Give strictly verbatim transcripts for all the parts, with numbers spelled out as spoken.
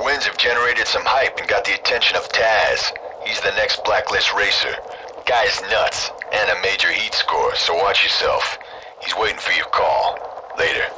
Your wins have generated some hype and got the attention of Taz. He's the next Blacklist racer. Guy's nuts, and a major heat score, so watch yourself. He's waiting for your call. Later.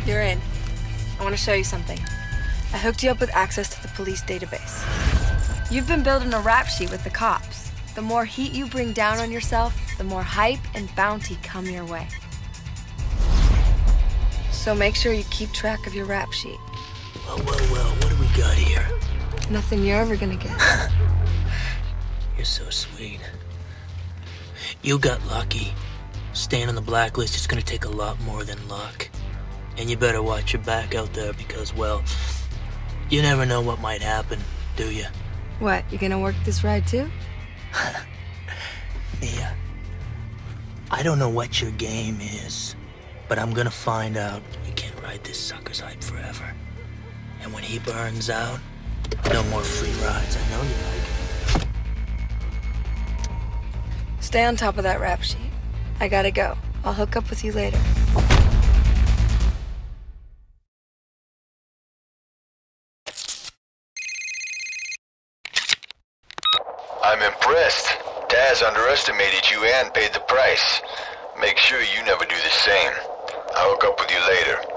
You're in. I want to show you something. I hooked you up with access to the police database. You've been building a rap sheet with the cops. The more heat you bring down on yourself, the more hype and bounty come your way. So make sure you keep track of your rap sheet. Well, well, well, what do we got here? Nothing you're ever gonna get. You're so sweet. You got lucky. Staying on the blacklist is gonna take a lot more than luck. And you better watch your back out there because, well, you never know what might happen, do you? What, you gonna work this ride too? Mia, I don't know what your game is, but I'm gonna find out. You can't ride this sucker's hype forever. And when he burns out, no more free rides. I know you like it. Stay on top of that rap sheet. I gotta go. I'll hook up with you later. I'm impressed. Taz underestimated you and paid the price. Make sure you never do the same. I'll hook up with you later.